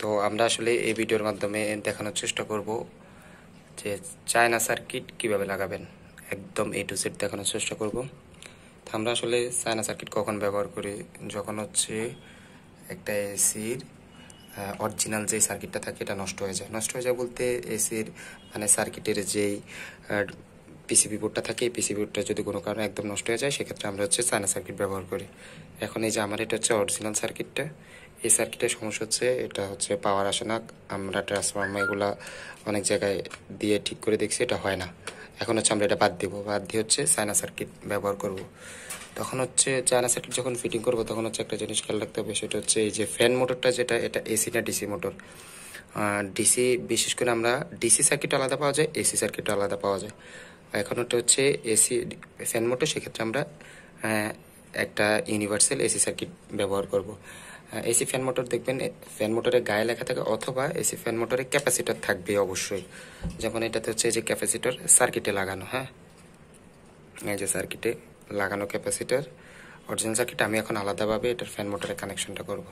তো আমরা আসলে এই ভিডিওর মাধ্যমে দেখানোর চেষ্টা করব যে চায়না সার্কিট কিভাবে লাগাবেন, একদম A to Z দেখানোর চেষ্টা করব। তো আমরা আসলে চায়না সার্কিট কখন ব্যবহার করি, যখন হচ্ছে একটা এসির অরিজিনাল যে সার্কিটটা থাকে এটা নষ্ট হয়ে যায়। নষ্ট হয়ে যায় বলতে এসির মানে সার্কিটের যেই পিসিবি বোর্ডটা থাকে, এই পিসিবি বোর্ডটা যদি কোনো কারণে একদম নষ্ট হয়ে যায়, সেক্ষেত্রে আমরা হচ্ছে চায়না সার্কিট ব্যবহার করি। এখন এই যে আমার এটা হচ্ছে অরিজিনাল সার্কিটটা, এই সার্কিটের সমস্যা হচ্ছে এটা হচ্ছে পাওয়ার আসে না। আমরা ট্রান্সফরমার এগুলা অনেক জায়গায় দিয়ে ঠিক করে দেখছি, এটা হয় না। এখন হচ্ছে আমরা এটা বাদ দিব, বাদ দিয়ে হচ্ছে চায়না সার্কিট ব্যবহার করব। তখন হচ্ছে চায়না সার্কিট যখন ফিটিং করব তখন হচ্ছে একটা জিনিস খেয়াল রাখতে হবে, সেটা হচ্ছে এই যে ফ্যান মোটরটা যেটা, এটা এসি না ডিসি মোটর। ডিসি বিশেষ করে আমরা ডিসি সার্কিট আলাদা পাওয়া যায়, এসি সার্কিট আলাদা পাওয়া যায়। এখন ওটা হচ্ছে এসি ফ্যান মোটর, সেক্ষেত্রে আমরা একটা ইউনিভার্সাল এসি সার্কিট ব্যবহার করব। এসি ফ্যান মোটর দেখবেন ফ্যান মোটরের গায়ে লেখা থাকে, অথবা এসি ফ্যান মোটরে ক্যাপাসিটর থাকবে অবশ্যই। যেমন এটাতে হচ্ছে যে ক্যাপাসিটর সার্কিটে লাগানো, হ্যাঁ এই যে সার্কিটে লাগানো ক্যাপাসিটর অরিজিনাল সার্কিট। আমি এখন আলাদাভাবে এটার ফ্যান মোটরের কানেকশনটা করব।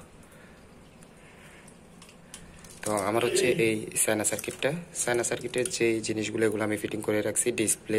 তো আমার হচ্ছে এই চায়না সার্কিটের যে জিনিসগুলো এগুলো আমি ফিটিং করে রাখছি, display,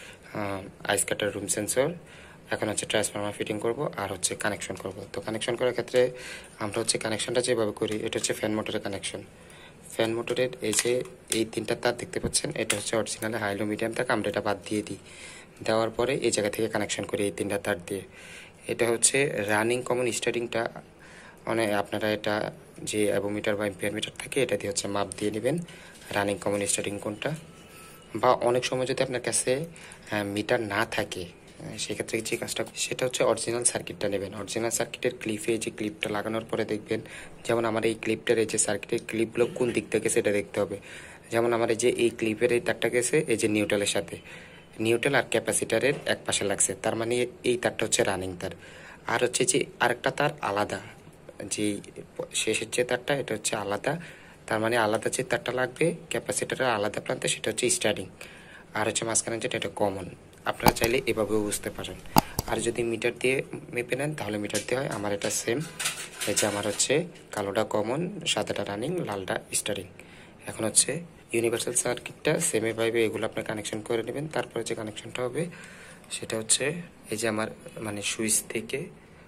ice cutter, room sensor. এখন হচ্ছে ট্রান্সফরমার ফিটিং করব আর হচ্ছে কানেকশন করব। তো কানেকশন করার ক্ষেত্রে আমরা হচ্ছে কানেকশনটা যেভাবে করি, এটা হচ্ছে ফ্যান মোটরের কানেকশন। ফ্যান মোটরের এই যে এই তিনটা তার দেখতে পাচ্ছেন, এটা হচ্ছে অরিজিনালে হাই লো মিডিয়াম তার, আমরা এটা বাদ দিয়ে দিই। দেওয়ার পরে এই জায়গা থেকে কানেকশন করি এই তিনটা তার দিয়ে। এটা হচ্ছে রানিং কমন স্টার্টিংটা, মানে আপনারা এটা যে অ্যাবোমিটার বা এম্পিয়ার মিটার থাকে এটা দিয়ে হচ্ছে মাপ দিয়ে নেবেন রানিং কমন স্টার্টিং কোনটা। বা অনেক সময় যদি আপনার কাছে মিটার না থাকে, সেক্ষেত্রে যে কাজটা সেটা হচ্ছে অরিজিনাল সার্কিটটা নেবেন। অরিজিনাল সার্কিটের ক্লিপে যে ক্লিপটা লাগানোর পরে দেখবেন, যেমন আমার এই ক্লিপটার এই যে সার্কিটের ক্লিপগুলো কোন দিক থেকে গেছে এটা দেখতে হবে। যেমন আমার এই যে এই ক্লিপের এই তারটা গেছে এই যে নিউট্রালের সাথে, নিউট্রাল আর ক্যাপাসিটারের এক পাশে লাগছে, তার মানে এই তারটা হচ্ছে রানিং তার। আর হচ্ছে যে আরেকটা তার আলাদা, যে শেষের যে তারটা এটা হচ্ছে আলাদা, তার মানে আলাদা যে তারটা লাগবে ক্যাপাসিটারের আলাদা প্রান্তে সেটা হচ্ছে স্টার্টিং। আর হচ্ছে মাঝখানে যেটা এটা কমন। আপনারা চাইলে এভাবেও বুঝতে পারেন। আর যদি মিটার দিয়ে মেপে নেন তাহলে মিটার দিয়ে হয়। আমার এটা সেম, এই যে আমার হচ্ছে কালোটা কমন, সাদাটা রানিং, লালটা স্টার্টিং। এখন হচ্ছে ইউনিভার্সাল সার্কিটটা সেমে পাইবে, এগুলো আপনি কানেকশন করে নেবেন। তারপরে যে কানেকশনটা হবে সেটা হচ্ছে এই যে আমার মানে সুইচ থেকে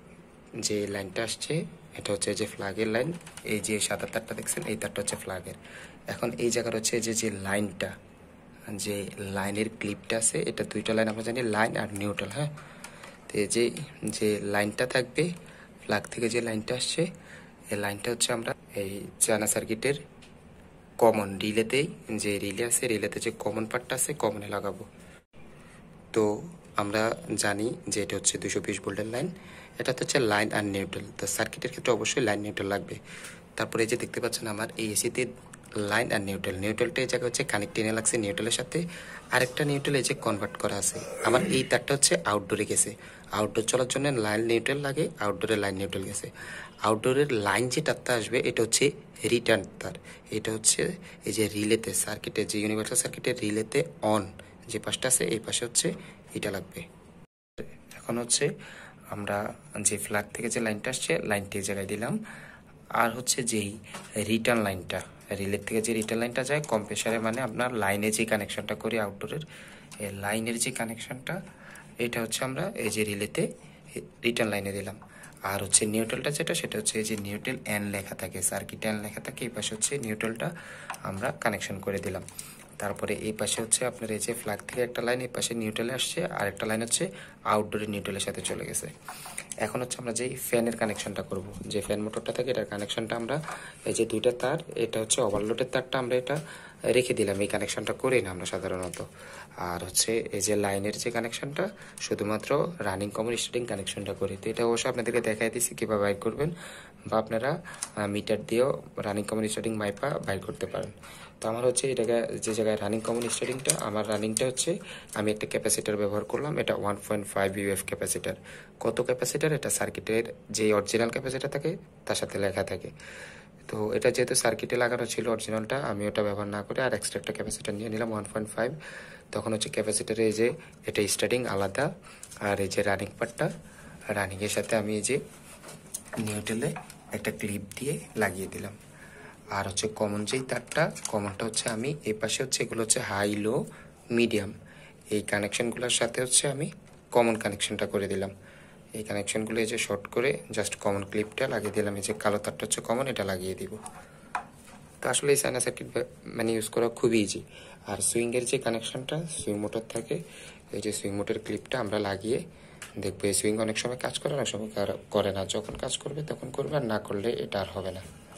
যে লাইনটা আসছে এটা হচ্ছে যে ফ্ল্যাগের লাইন, এই যে সাদা তারটা দেখছেন এই তারটা হচ্ছে ফ্ল্যাগের। এখন এই জায়গার হচ্ছে যে লাইনটা, যে লাইনের ক্লিপটা আছে, এটা দুইটা লাইন আমরা জানি, লাইন আর নিউট্রাল, হ্যাঁ। তো এই যে লাইনটা থাকবে ফ্ল্যাগ থেকে যে লাইনটা আসছে, এই লাইনটা হচ্ছে আমরা এই চায়না সার্কিটের কমন রিলেতেই, যে রিলে আছে রিলেতে যে কমন পার্টটা আছে কমনে লাগাবো। তো আমরা জানি যে এটা হচ্ছে 220 ভোল্টের লাইন, এটা হচ্ছে লাইন আর নিউট্রাল। তো সার্কিটের ক্ষেত্রে অবশ্যই লাইন নিউট্রাল লাগবে। তারপরে এই যে দেখতে পাচ্ছেন আমার এই এসিতে লাইন আর নিউট্রাল, নিউট্রালটা এই জায়গায় হচ্ছে কানেক্ট টেনে লাগছে নিউট্রালের সাথে, আরেকটা নিউট্রাল এই যে কনভার্ট করা আছে। আমার এই তারটা হচ্ছে আউটডোরে গেছে, আউটডোর চলার জন্য লাইন নিউট্রাল লাগে, আউটডোরে লাইন নিউট্রাল গেছে। আউটডোরের লাইন যে তারটা আসবে এটা হচ্ছে রিটার্ন তার, এটা হচ্ছে এই যে রিলেতে সার্কিটের যে ইউনিভার্সাল সার্কিটের রিলেতে অন যে পাশটা আছে এই পাশে হচ্ছে এটা লাগবে। এখন হচ্ছে আমরা যে ফ্ল্যাগ থেকে যে লাইনটা আসছে লাইনটি এই জায়গায় দিলাম। আর হচ্ছে যেই রিটার্ন লাইনটা, রিলের থেকে যে রিটার্ন লাইনটা যায় কম্প্রেসারে, মানে আপনার লাইনে যে কানেকশনটা করি আউটডোরের, এই লাইনের যে কানেকশনটা এটা হচ্ছে আমরা এই যে রিলেতে রিটার্ন লাইনে দিলাম। আর হচ্ছে নিউট্রালটা যেটা সেটা হচ্ছে এই যে নিউট্রাল এন লেখা থাকে, সার্কিট এন লেখা থাকে, এই পাশে হচ্ছে নিউট্রালটা আমরা কানেকশন করে দিলাম। তারপরে এই পাশে হচ্ছে আপনার এই যে ফ্ল্যাগ থেকে একটা লাইন এই পাশে নিউট্রালে আসছে, আর একটা লাইন হচ্ছে আউটডোরে নিউট্রালের সাথে চলে গেছে। এখন হচ্ছে আমরা যেই ফ্যানের কানেকশনটা করব, যে ফ্যান মোটরটা থাকে এটার কানেকশনটা আমরা এই যে দুইটা তার, এটা হচ্ছে ওভারলোডের তারটা আমরা এটা রেখে দিলাম, এই কানেকশনটা করি না আমরা সাধারণত। আর হচ্ছে এই যে লাইনের যে কানেকশনটা শুধুমাত্র রানিং কমন স্টার্টিং কানেকশনটা করি। তো এটা অবশ্যই আপনাদেরকে দেখাই দিচ্ছি কীভাবে বাইর করবেন, বা আপনারা মিটার দিয়েও রানিং কমন স্টার্টিং মাইপা বাইর করতে পারেন। তো আমার হচ্ছে এই জায়গায় যে জায়গায় রানিং কমন স্টার্টিংটা, আমার রানিংটা হচ্ছে আমি একটা ক্যাপাসিটার ব্যবহার করলাম, এটা 1.5 ইউএফ ক্যাপাসিটার। কত ক্যাপাসিটার, এটা সার্কিটের যে অরিজিনাল ক্যাপাসিটার থাকে তার সাথে লেখা থাকে। তো এটা যেহেতু সার্কিটে লাগানো ছিল অরিজিনালটা, আমি ওটা ব্যবহার না করে আর এক্সট্রা একটা ক্যাপাসিটার নিয়ে নিলাম 1.5। তখন হচ্ছে ক্যাপাসিটারে এই যে এটা স্টার্টিং আলাদা, আর এই যে রানিং পার্টটা, রানিংয়ের সাথে আমি এই যে নিউট্রালে একটা ক্লিপ দিয়ে লাগিয়ে দিলাম। আর হচ্ছে কমন যেই তারটা, কমনটা হচ্ছে আমি এই পাশে হচ্ছে এগুলো হচ্ছে হাই লো মিডিয়াম, এই কানেকশনগুলোর সাথে হচ্ছে আমি কমন কানেকশনটা করে দিলাম। এই কানেকশনগুলো এই যে শর্ট করে জাস্ট কমন ক্লিপটা লাগিয়ে দিলাম। এই যে কালো তারটা হচ্ছে কমন, এটা লাগিয়ে দিব। তো আসলে এই সাইনা সার্কিট মানে ইউজ করা খুবই ইজি। আর সুইংয়ের যে কানেকশনটা সুইং মোটর থাকে, এই যে সুইং মোটর ক্লিপটা আমরা লাগিয়ে দেখবো এই সুইং অনেক সময় কাজ করে, অনেক সময় করে না। যখন কাজ করবে তখন করবে, আর না করলে এটা আর হবে না।